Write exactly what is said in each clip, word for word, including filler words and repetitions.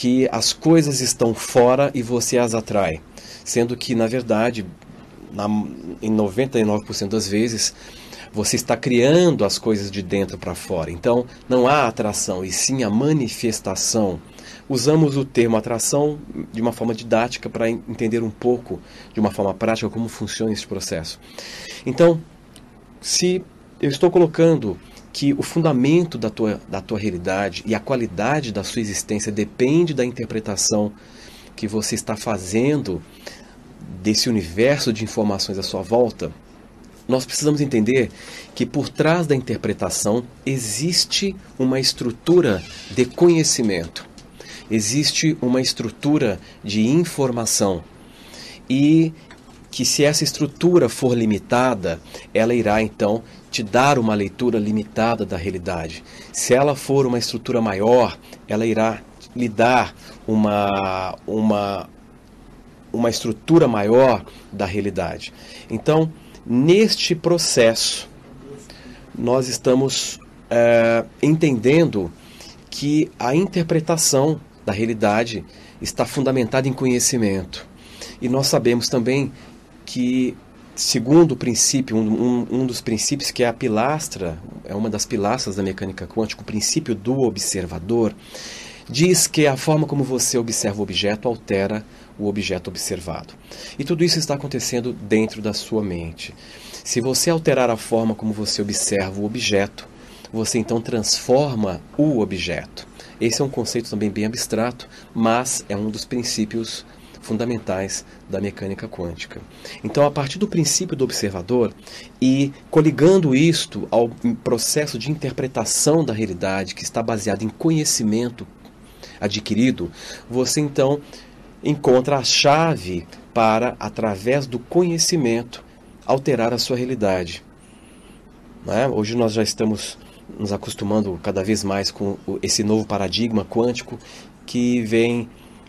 que as coisas estão fora e você as atrai. Sendo que, na verdade, na, em noventa e nove por cento das vezes, você está criando as coisas de dentro para fora. Então, não há atração, e sim a manifestação. Usamos o termo atração de uma forma didática para entender um pouco, de uma forma prática, como funciona esse processo. Então, se eu estou colocando que o fundamento da tua, da tua realidade e a qualidade da sua existência depende da interpretação que você está fazendo desse universo de informações à sua volta, nós precisamos entender que por trás da interpretação existe uma estrutura de conhecimento, existe uma estrutura de informação e que se essa estrutura for limitada, ela irá então te dar uma leitura limitada da realidade. Se ela for uma estrutura maior, ela irá lhe dar uma, uma, uma estrutura maior da realidade. Então, neste processo, nós estamos é, entendendo que a interpretação da realidade está fundamentada em conhecimento. E nós sabemos também que, segundo o princípio, um, um, um dos princípios que é a pilastra, é uma das pilastras da mecânica quântica, o princípio do observador, diz que a forma como você observa o objeto altera o objeto observado. E tudo isso está acontecendo dentro da sua mente. Se você alterar a forma como você observa o objeto, você então transforma o objeto. Esse é um conceito também bem abstrato, mas é um dos princípios fundamentais da mecânica quântica. Então, a partir do princípio do observador e coligando isto ao processo de interpretação da realidade, que está baseado em conhecimento adquirido, você então encontra a chave para, através do conhecimento, alterar a sua realidade. Né? Hoje nós já estamos nos acostumando cada vez mais com esse novo paradigma quântico que vem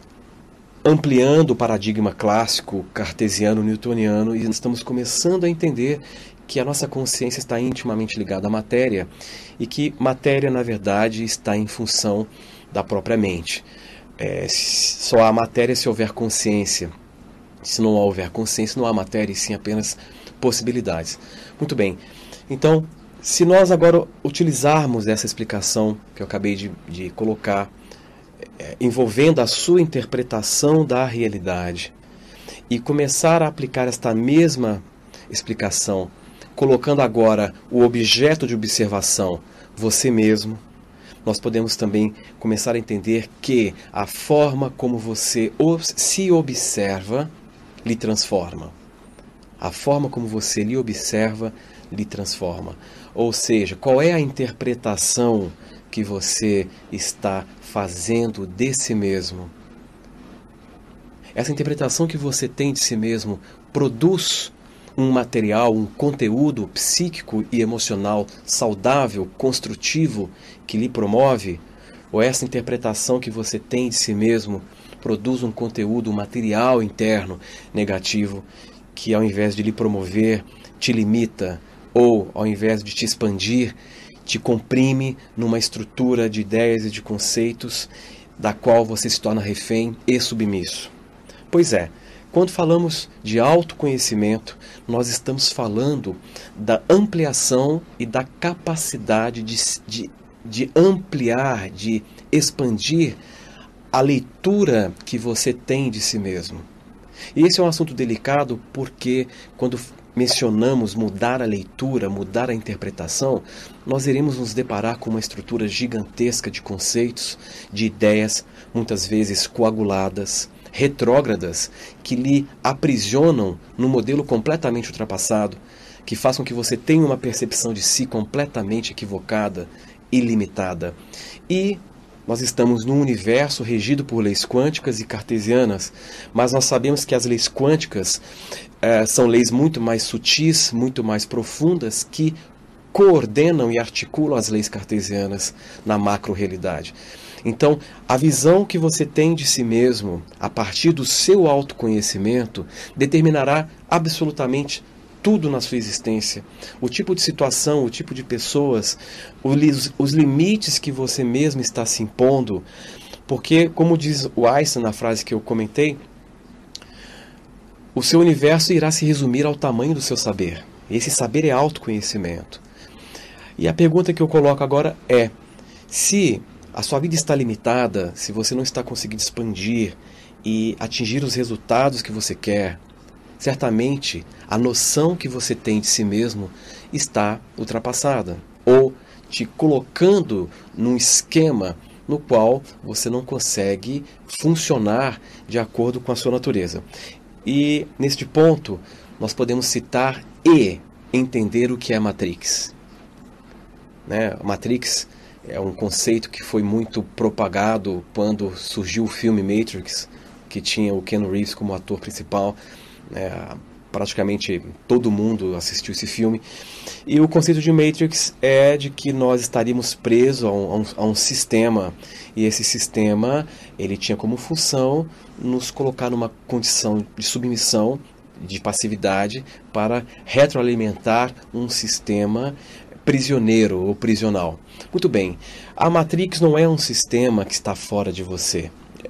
ampliando o paradigma clássico cartesiano, newtoniano, e estamos começando a entender que a nossa consciência está intimamente ligada à matéria e que matéria, na verdade, está em função da própria mente. É, só há matéria se houver consciência. Se não houver consciência, não há matéria, e sim apenas possibilidades. Muito bem. Então, se nós agora utilizarmos essa explicação que eu acabei de, de colocar, é, envolvendo a sua interpretação da realidade, e começar a aplicar esta mesma explicação, colocando agora o objeto de observação, você mesmo, nós podemos também começar a entender que a forma como você se observa lhe transforma. A forma como você lhe observa lhe transforma. Ou seja, qual é a interpretação que você está fazendo de si mesmo? Essa interpretação que você tem de si mesmo produz um material, um conteúdo psíquico e emocional saudável, construtivo, que lhe promove? Ou essa interpretação que você tem de si mesmo produz um conteúdo, um material interno negativo, que ao invés de lhe promover, te limita, ou ao invés de te expandir, te comprime numa estrutura de ideias e de conceitos da qual você se torna refém e submisso? Pois é, quando falamos de autoconhecimento, nós estamos falando da ampliação e da capacidade de, de, de ampliar, de expandir a leitura que você tem de si mesmo. E esse é um assunto delicado porque quando mencionamos mudar a leitura, mudar a interpretação, nós iremos nos deparar com uma estrutura gigantesca de conceitos, de ideias, muitas vezes coaguladas, retrógradas, que lhe aprisionam num modelo completamente ultrapassado, que façam que você tenha uma percepção de si completamente equivocada e limitada. E nós estamos num universo regido por leis quânticas e cartesianas, mas nós sabemos que as leis quânticas eh, são leis muito mais sutis, muito mais profundas, que coordenam e articulam as leis cartesianas na macro-realidade. Então, a visão que você tem de si mesmo, a partir do seu autoconhecimento, determinará absolutamente tudo na sua existência. O tipo de situação, o tipo de pessoas, os, os limites que você mesmo está se impondo, Porque, como diz o Einstein na frase que eu comentei, o seu universo irá se resumir ao tamanho do seu saber. Esse saber é autoconhecimento. E a pergunta que eu coloco agora é, se a sua vida está limitada, se você não está conseguindo expandir e atingir os resultados que você quer, certamente a noção que você tem de si mesmo está ultrapassada, ou te colocando num esquema no qual você não consegue funcionar de acordo com a sua natureza. E neste ponto, nós podemos citar e entender o que é a Matrix. Né? A Matrix é um conceito que foi muito propagado quando surgiu o filme Matrix, que tinha o Keanu Reeves como ator principal. Né? Praticamente todo mundo assistiu esse filme. E o conceito de Matrix é de que nós estaríamos presos a um, a um, a um sistema. E esse sistema ele tinha como função nos colocar numa condição de submissão, de passividade, para retroalimentar um sistema prisioneiro ou prisional. Muito bem, a Matrix não é um sistema que está fora de você.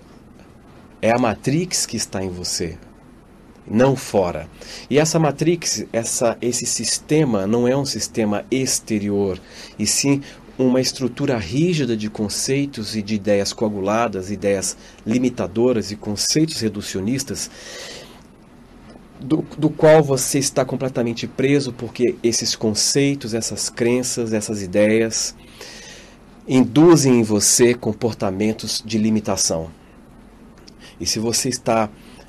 É a Matrix que está em você, não fora. E essa Matrix, essa, esse sistema não é um sistema exterior, e sim uma estrutura rígida de conceitos e de ideias coaguladas, ideias limitadoras e conceitos reducionistas, do, do qual você está completamente preso, porque esses conceitos, essas crenças, essas ideias induzem em você comportamentos de limitação. E se você está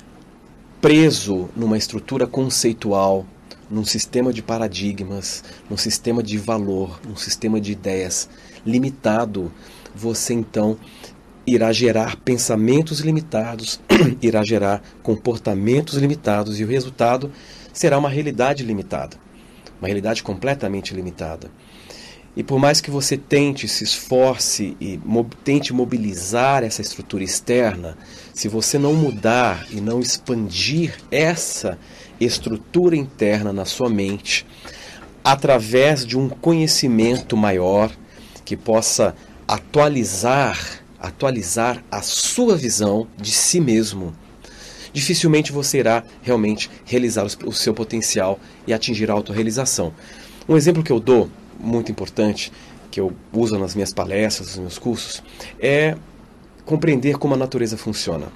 preso numa estrutura conceitual, num sistema de paradigmas, num sistema de valor, num sistema de ideias limitado, você então irá gerar pensamentos limitados, irá gerar comportamentos limitados, e o resultado será uma realidade limitada, uma realidade completamente limitada. E por mais que você tente, se esforce e mo- tente mobilizar essa estrutura externa, se você não mudar e não expandir essa estrutura interna na sua mente, através de um conhecimento maior que possa atualizar, atualizar a sua visão de si mesmo, dificilmente você irá realmente realizar o seu potencial e atingir a autorrealização. Um exemplo que eu dou, muito importante, que eu uso nas minhas palestras, nos meus cursos, é compreender como a natureza funciona.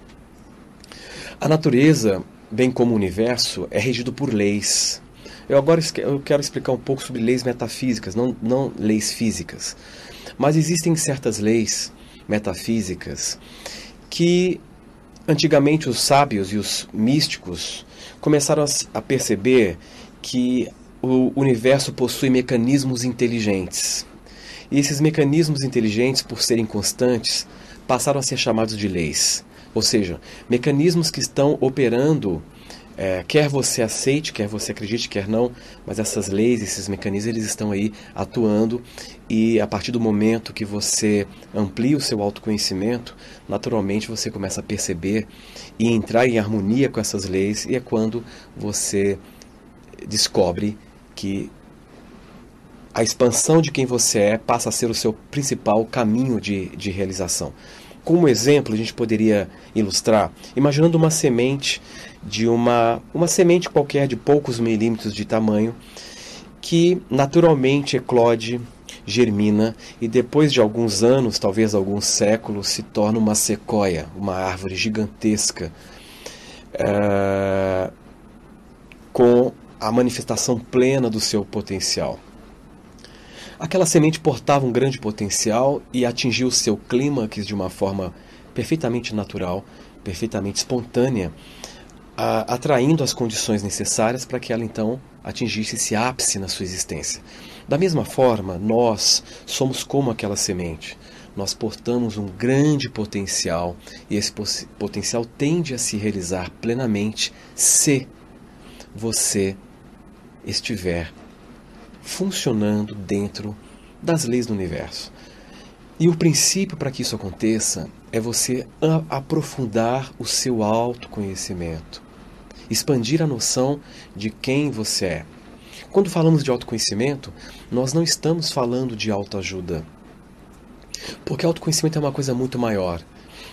A natureza, bem como o universo, é regido por leis. Eu agora eu quero explicar um pouco sobre leis metafísicas, não, não leis físicas. Mas existem certas leis metafísicas que antigamente os sábios e os místicos começaram a perceber que o universo possui mecanismos inteligentes. E esses mecanismos inteligentes, por serem constantes, passaram a ser chamados de leis. Ou seja, mecanismos que estão operando, é, quer você aceite, quer você acredite, quer não, mas essas leis, esses mecanismos, eles estão aí atuando, e a partir do momento que você amplia o seu autoconhecimento, naturalmente você começa a perceber e entrar em harmonia com essas leis, e é quando você descobre que a expansão de quem você é passa a ser o seu principal caminho de, de realização. Como exemplo, a gente poderia ilustrar, imaginando uma semente de uma, uma semente qualquer de poucos milímetros de tamanho, que naturalmente eclode, germina, e depois de alguns anos, talvez alguns séculos, se torna uma sequoia, uma árvore gigantesca, é, com a manifestação plena do seu potencial. Aquela semente portava um grande potencial e atingiu o seu clímax de uma forma perfeitamente natural, perfeitamente espontânea, a, atraindo as condições necessárias para que ela então atingisse esse ápice na sua existência. Da mesma forma, nós somos como aquela semente. Nós portamos um grande potencial, e esse potencial tende a se realizar plenamente se você estiver funcionando dentro das leis do universo. E o princípio para que isso aconteça é você aprofundar o seu autoconhecimento, expandir a noção de quem você é. Quando falamos de autoconhecimento, nós não estamos falando de autoajuda, porque autoconhecimento é uma coisa muito maior.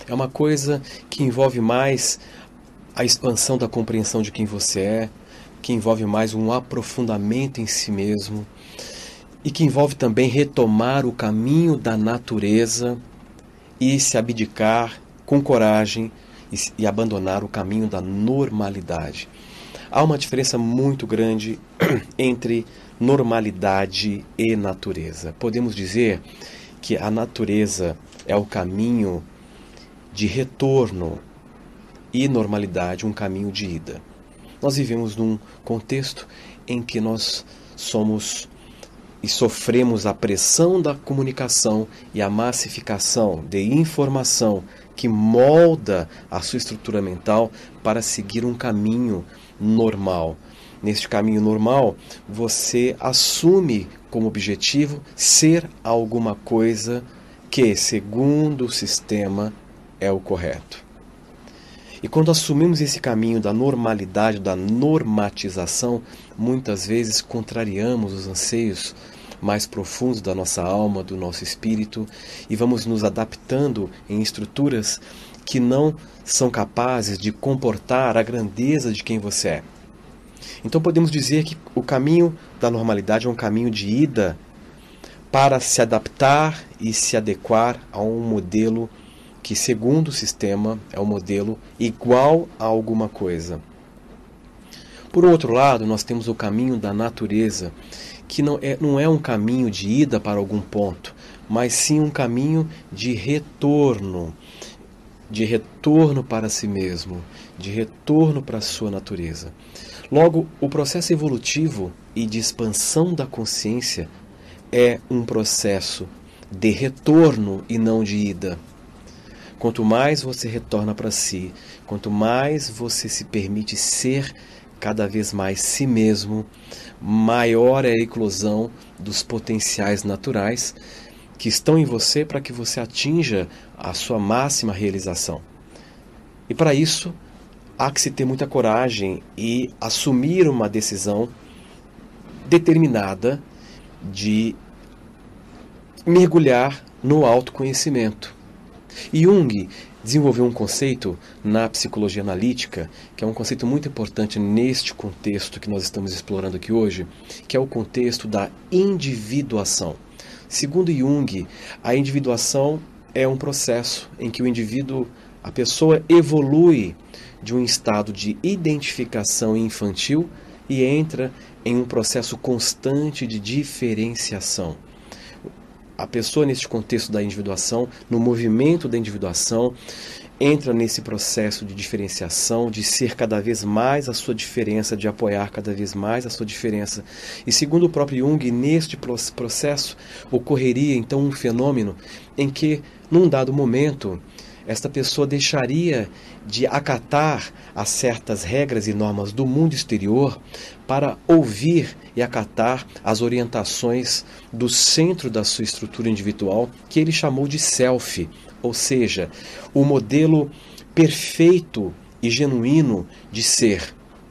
É uma coisa que envolve mais a expansão da compreensão de quem você é, que envolve mais um aprofundamento em si mesmo e que envolve também retomar o caminho da natureza e se abdicar com coragem e, e abandonar o caminho da normalidade. Há uma diferença muito grande entre normalidade e natureza. Podemos dizer que a natureza é o caminho de retorno e normalidade, um caminho de ida. Nós vivemos num contexto em que nós somos e sofremos a pressão da comunicação e a massificação de informação que molda a sua estrutura mental para seguir um caminho normal. Neste caminho normal, você assume como objetivo ser alguma coisa que, segundo o sistema, é o correto. E quando assumimos esse caminho da normalidade, da normatização, muitas vezes contrariamos os anseios mais profundos da nossa alma, do nosso espírito, e vamos nos adaptando em estruturas que não são capazes de comportar a grandeza de quem você é. Então podemos dizer que o caminho da normalidade é um caminho de ida para se adaptar e se adequar a um modelo que, segundo o sistema, é um modelo igual a alguma coisa. Por outro lado, nós temos o caminho da natureza, que não é, não é um caminho de ida para algum ponto, mas sim um caminho de retorno, de retorno para si mesmo, de retorno para a sua natureza. Logo, o processo evolutivo e de expansão da consciência é um processo de retorno e não de ida. Quanto mais você retorna para si, quanto mais você se permite ser cada vez mais si mesmo, maior é a eclosão dos potenciais naturais que estão em você para que você atinja a sua máxima realização. E para isso, há que se ter muita coragem e assumir uma decisão determinada de mergulhar no autoconhecimento. Jung desenvolveu um conceito na psicologia analítica, que é um conceito muito importante neste contexto que nós estamos explorando aqui hoje, que é o contexto da individuação. Segundo Jung, a individuação é um processo em que o indivíduo, a pessoa evolui de um estado de identificação infantil e entra em um processo constante de diferenciação. A pessoa, nesse contexto da individuação, no movimento da individuação, entra nesse processo de diferenciação, de ser cada vez mais a sua diferença, de apoiar cada vez mais a sua diferença. E segundo o próprio Jung, neste processo ocorreria então um fenômeno em que, num dado momento, esta pessoa deixaria de acatar a certas regras e normas do mundo exterior para ouvir e acatar as orientações do centro da sua estrutura individual, que ele chamou de self, ou seja, o modelo perfeito e genuíno de ser.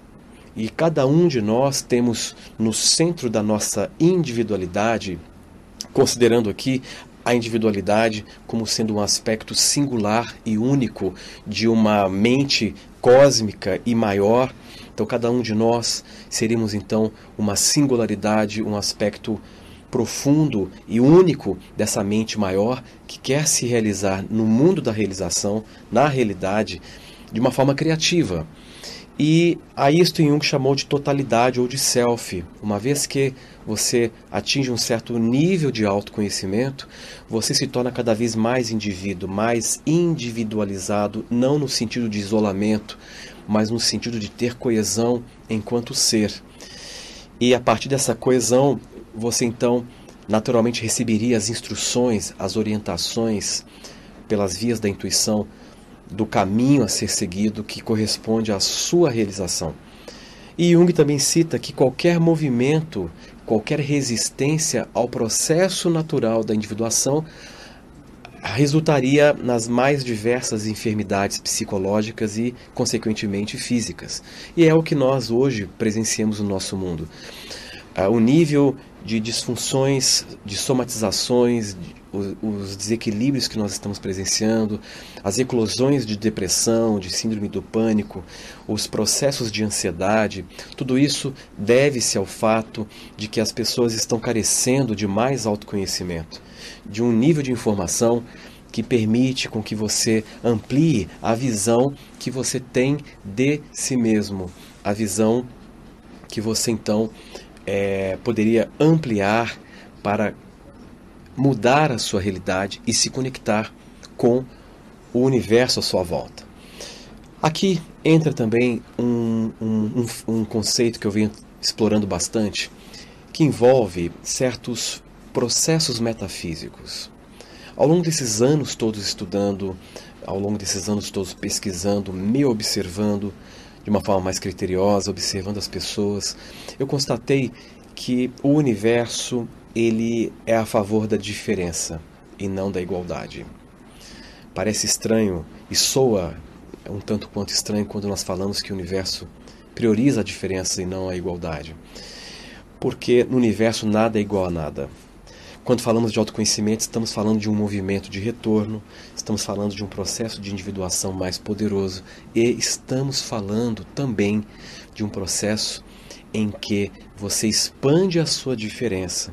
E cada um de nós temos no centro da nossa individualidade, considerando aqui a individualidade como sendo um aspecto singular e único de uma mente cósmica e maior. Então, cada um de nós seríamos, então, uma singularidade, um aspecto profundo e único dessa mente maior que quer se realizar no mundo da realização, na realidade, de uma forma criativa. E a isto Jung chamou de totalidade ou de self. Uma vez que você atinge um certo nível de autoconhecimento, você se torna cada vez mais indivíduo, mais individualizado, não no sentido de isolamento, mas no sentido de ter coesão enquanto ser. E a partir dessa coesão, você então naturalmente receberia as instruções, as orientações pelas vias da intuição, do caminho a ser seguido que corresponde à sua realização. E Jung também cita que qualquer movimento, qualquer resistência ao processo natural da individuação resultaria nas mais diversas enfermidades psicológicas e, consequentemente, físicas. E é o que nós hoje presenciamos no nosso mundo. O nível de disfunções, de somatizações, os, os desequilíbrios que nós estamos presenciando, as eclosões de depressão, de síndrome do pânico, os processos de ansiedade, tudo isso deve-se ao fato de que as pessoas estão carecendo de mais autoconhecimento, de um nível de informação que permite com que você amplie a visão que você tem de si mesmo, a visão que você então é, poderia ampliar para mudar a sua realidade e se conectar com o universo à sua volta. Aqui entra também um, um, um, um conceito que eu venho explorando bastante, que envolve certos processos metafísicos. Ao longo desses anos todos estudando, ao longo desses anos todos pesquisando, me observando de uma forma mais criteriosa, observando as pessoas, eu constatei que o universo ele é a favor da diferença e não da igualdade. Parece estranho e soa um tanto quanto estranho quando nós falamos que o universo prioriza a diferença e não a igualdade. Porque no universo nada é igual a nada. Quando falamos de autoconhecimento, estamos falando de um movimento de retorno, estamos falando de um processo de individuação mais poderoso e estamos falando também de um processo em que você expande a sua diferença.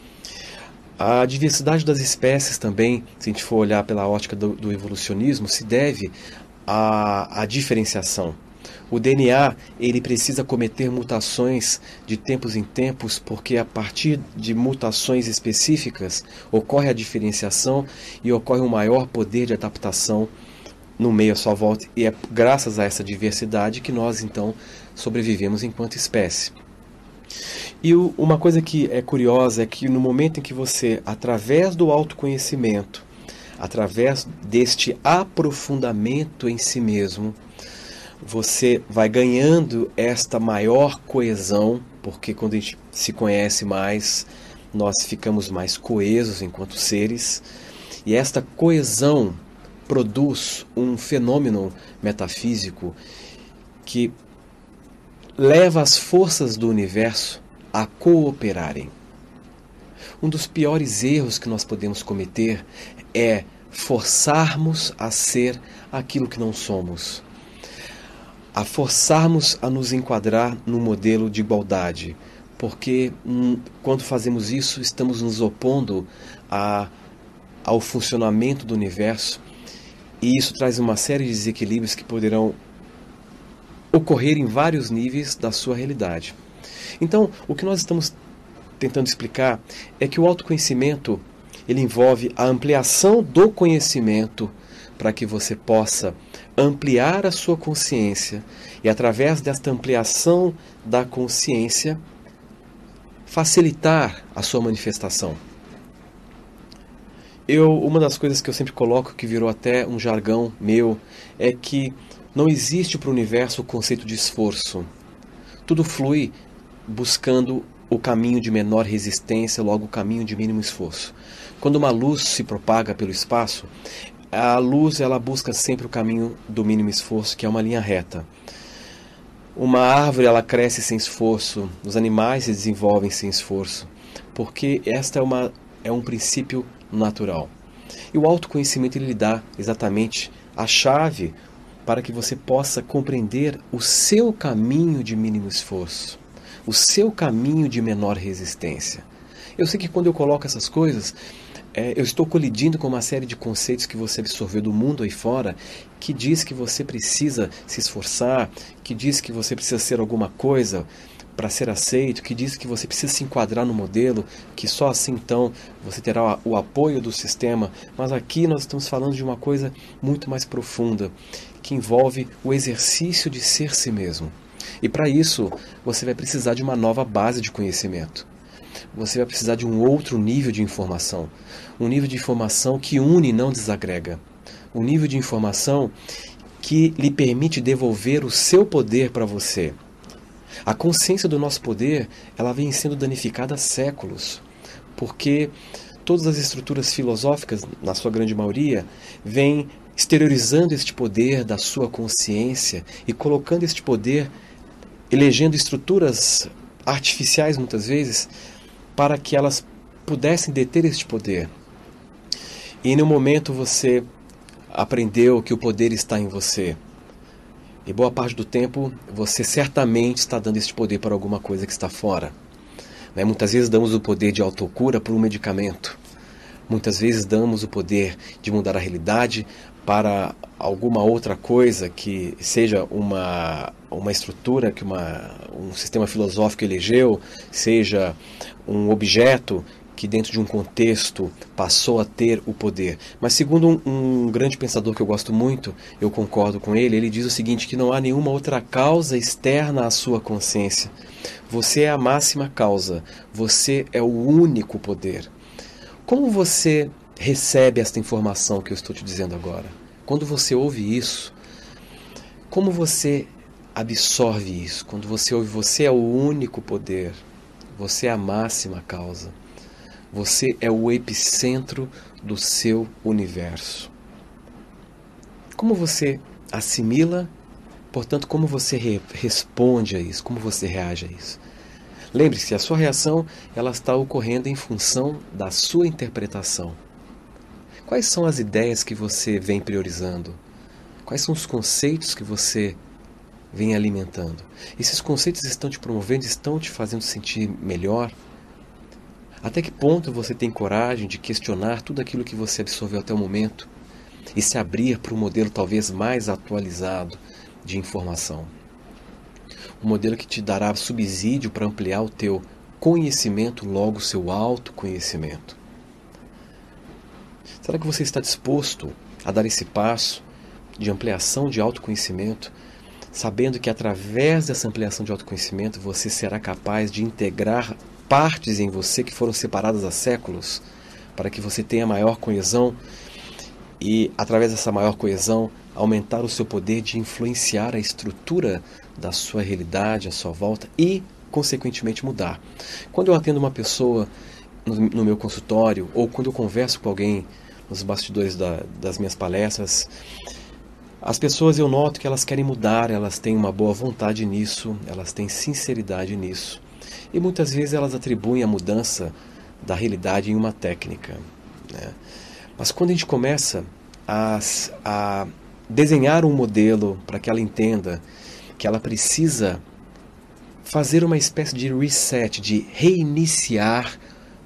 A diversidade das espécies também, se a gente for olhar pela ótica do, do evolucionismo, se deve à, à diferenciação. O D N A ele precisa cometer mutações de tempos em tempos, porque a partir de mutações específicas ocorre a diferenciação e ocorre um maior poder de adaptação no meio à sua volta. E é graças a essa diversidade que nós então sobrevivemos enquanto espécie. E o, uma coisa que é curiosa é que no momento em que você, através do autoconhecimento, através deste aprofundamento em si mesmo, você vai ganhando esta maior coesão, porque quando a gente se conhece mais, nós ficamos mais coesos enquanto seres, e esta coesão produz um fenômeno metafísico que leva as forças do universo a cooperarem. Um dos piores erros que nós podemos cometer é forçarmos a ser aquilo que não somos, a forçarmos a nos enquadrar no modelo de igualdade, porque hum, quando fazemos isso, estamos nos opondo a, ao funcionamento do universo, e isso traz uma série de desequilíbrios que poderão ocorrer em vários níveis da sua realidade. Então, o que nós estamos tentando explicar é que o autoconhecimento ele envolve a ampliação do conhecimento para que você possa ampliar a sua consciência e, através desta ampliação da consciência, facilitar a sua manifestação. Eu, uma das coisas que eu sempre coloco, que virou até um jargão meu, é que não existe para o universo o conceito de esforço. Tudo flui buscando o caminho de menor resistência, logo o caminho de mínimo esforço. Quando uma luz se propaga pelo espaço, a luz ela busca sempre o caminho do mínimo esforço, que é uma linha reta. Uma árvore ela cresce sem esforço, os animais se desenvolvem sem esforço, porque esta é, uma, é um princípio natural. E o autoconhecimento ele lhe dá exatamente a chave para que você possa compreender o seu caminho de mínimo esforço, o seu caminho de menor resistência. Eu sei que quando eu coloco essas coisas, é, eu estou colidindo com uma série de conceitos que você absorveu do mundo aí fora, que diz que você precisa se esforçar, que diz que você precisa ser alguma coisa para ser aceito, que diz que você precisa se enquadrar no modelo, que só assim então você terá o apoio do sistema. Mas aqui nós estamos falando de uma coisa muito mais profunda, que envolve o exercício de ser si mesmo. E para isso você vai precisar de uma nova base de conhecimento. Você vai precisar de um outro nível de informação. Um nível de informação que une e não desagrega. Um nível de informação que lhe permite devolver o seu poder para você. A consciência do nosso poder, ela vem sendo danificada há séculos, porque todas as estruturas filosóficas, na sua grande maioria, vêm exteriorizando este poder da sua consciência e colocando este poder, elegendo estruturas artificiais muitas vezes, para que elas pudessem deter este poder. E em um momento você aprendeu que o poder está em você. E boa parte do tempo você certamente está dando esse poder para alguma coisa que está fora. Né? Muitas vezes damos o poder de autocura por um medicamento. Muitas vezes damos o poder de mudar a realidade para alguma outra coisa que seja uma, uma estrutura, que uma, um sistema filosófico elegeu, seja um objeto que dentro de um contexto passou a ter o poder. Mas segundo um, um grande pensador que eu gosto muito, eu concordo com ele, ele diz o seguinte, que não há nenhuma outra causa externa à sua consciência. Você é a máxima causa, você é o único poder. Como você recebe esta informação que eu estou te dizendo agora? Quando você ouve isso, como você absorve isso? Quando você ouve, você é o único poder, você é a máxima causa, você é o epicentro do seu universo. Como você assimila, portanto, como você re- responde a isso, como você reage a isso? Lembre-se, a sua reação ela está ocorrendo em função da sua interpretação. Quais são as ideias que você vem priorizando? Quais são os conceitos que você vem alimentando? Esses conceitos estão te promovendo, estão te fazendo sentir melhor? Até que ponto você tem coragem de questionar tudo aquilo que você absorveu até o momento e se abrir para um modelo talvez mais atualizado de informação? Um modelo que te dará subsídio para ampliar o teu conhecimento, logo o seu autoconhecimento. Será que você está disposto a dar esse passo de ampliação de autoconhecimento, sabendo que através dessa ampliação de autoconhecimento você será capaz de integrar partes em você que foram separadas há séculos, para que você tenha maior coesão e, através dessa maior coesão, aumentar o seu poder de influenciar a estrutura da sua realidade, à sua volta e, consequentemente, mudar. Quando eu atendo uma pessoa no, no meu consultório ou quando eu converso com alguém nos bastidores da, das minhas palestras, as pessoas eu noto que elas querem mudar, elas têm uma boa vontade nisso, elas têm sinceridade nisso. E muitas vezes elas atribuem a mudança da realidade em uma técnica, né? Mas quando a gente começa a, a desenhar um modelo para que ela entenda que ela precisa fazer uma espécie de reset, de reiniciar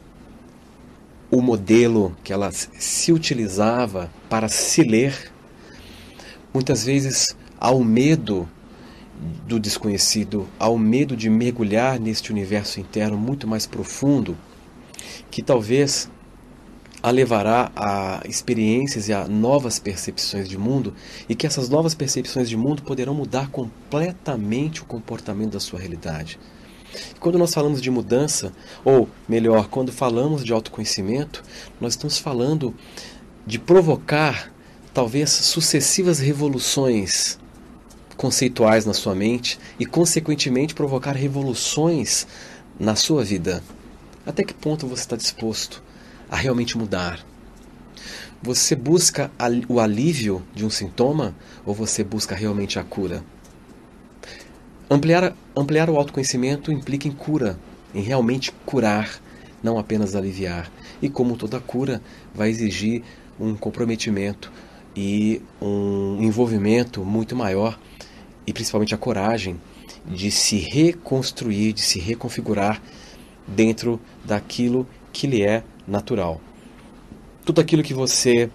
o modelo que ela se utilizava para se ler, muitas vezes ao medo do desconhecido, ao medo de mergulhar neste universo interno muito mais profundo, que talvez a levará a experiências e a novas percepções de mundo, e que essas novas percepções de mundo poderão mudar completamente o comportamento da sua realidade. E quando nós falamos de mudança, ou melhor, quando falamos de autoconhecimento, nós estamos falando de provocar talvez sucessivas revoluções conceituais na sua mente e, consequentemente, provocar revoluções na sua vida. Até que ponto você está disposto a realmente mudar? Você busca o alívio de um sintoma ou você busca realmente a cura? Ampliar, ampliar o autoconhecimento implica em cura, em realmente curar, não apenas aliviar. E como toda cura, vai exigir um comprometimento e um envolvimento muito maior, e principalmente a coragem de se reconstruir, de se reconfigurar dentro daquilo que lhe é natural. Tudo aquilo que você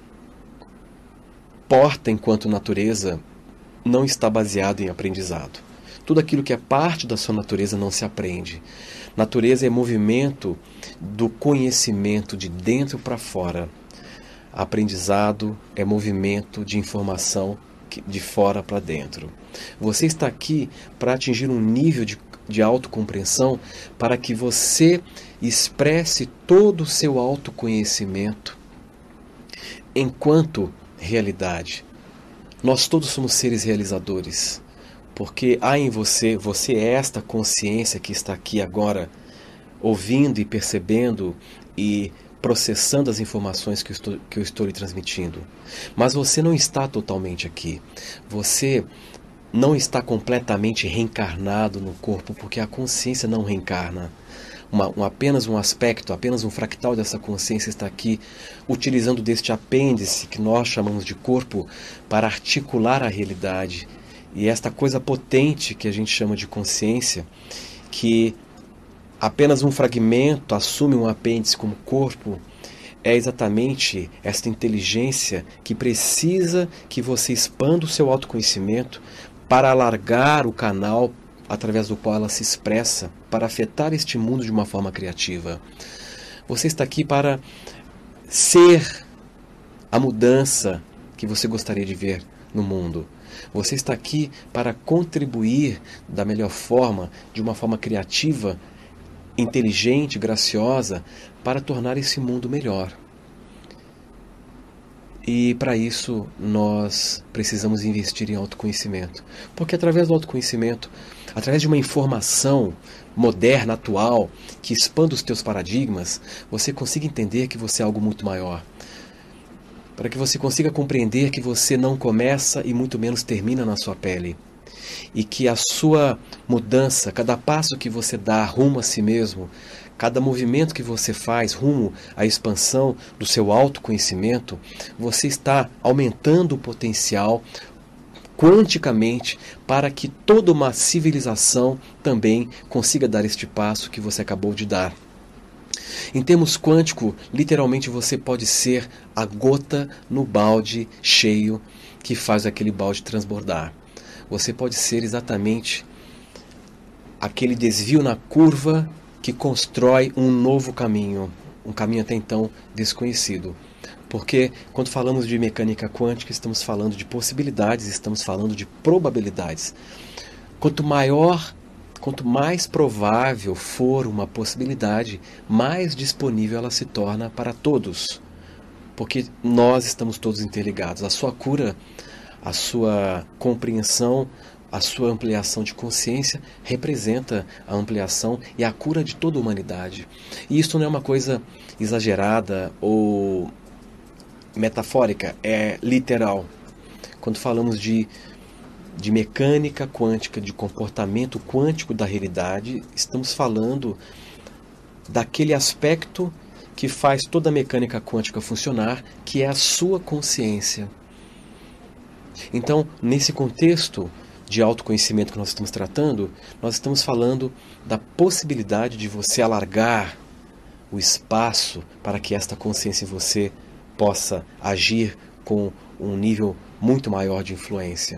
porta enquanto natureza não está baseado em aprendizado. Tudo aquilo que é parte da sua natureza não se aprende. Natureza é movimento do conhecimento de dentro para fora. Aprendizado é movimento de informação de fora para dentro. Você está aqui para atingir um nível de, de autocompreensão para que você expresse todo o seu autoconhecimento enquanto realidade. Nós todos somos seres realizadores, porque há em você, você é esta consciência que está aqui agora, ouvindo e percebendo e processando as informações que eu, estou, que eu estou lhe transmitindo. Mas você não está totalmente aqui. Você não está completamente reencarnado no corpo, porque a consciência não reencarna. uma, um, apenas um aspecto, apenas um fractal dessa consciência está aqui, utilizando deste apêndice que nós chamamos de corpo para articular a realidade. E esta coisa potente que a gente chama de consciência, que apenas um fragmento assume um apêndice como corpo, é exatamente esta inteligência que precisa que você expanda o seu autoconhecimento para alargar o canal através do qual ela se expressa, para afetar este mundo de uma forma criativa. Você está aqui para ser a mudança que você gostaria de ver no mundo. Você está aqui para contribuir da melhor forma, de uma forma criativa, inteligente, graciosa, para tornar esse mundo melhor. E para isso nós precisamos investir em autoconhecimento. Porque através do autoconhecimento, através de uma informação moderna, atual, que expanda os teus paradigmas, você consiga entender que você é algo muito maior. Para que você consiga compreender que você não começa e muito menos termina na sua pele. E que a sua mudança, cada passo que você dá rumo a si mesmo, cada movimento que você faz rumo à expansão do seu autoconhecimento, você está aumentando o potencial quanticamente para que toda uma civilização também consiga dar este passo que você acabou de dar. Em termos quânticos, literalmente você pode ser a gota no balde cheio que faz aquele balde transbordar. Você pode ser exatamente aquele desvio na curva que constrói um novo caminho, um caminho até então desconhecido. Porque quando falamos de mecânica quântica, estamos falando de possibilidades, estamos falando de probabilidades. Quanto maior, quanto mais provável for uma possibilidade, mais disponível ela se torna para todos. Porque nós estamos todos interligados. A sua cura, a sua compreensão, a sua ampliação de consciência representa a ampliação e a cura de toda a humanidade. E isso não é uma coisa exagerada ou metafórica, é literal. Quando falamos de, de mecânica quântica, de comportamento quântico da realidade, estamos falando daquele aspecto que faz toda a mecânica quântica funcionar, que é a sua consciência. Então, nesse contexto de autoconhecimento que nós estamos tratando, nós estamos falando da possibilidade de você alargar o espaço para que esta consciência em você possa agir com um nível muito maior de influência.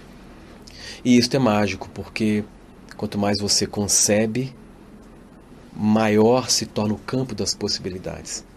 E isso é mágico, porque quanto mais você concebe, maior se torna o campo das possibilidades.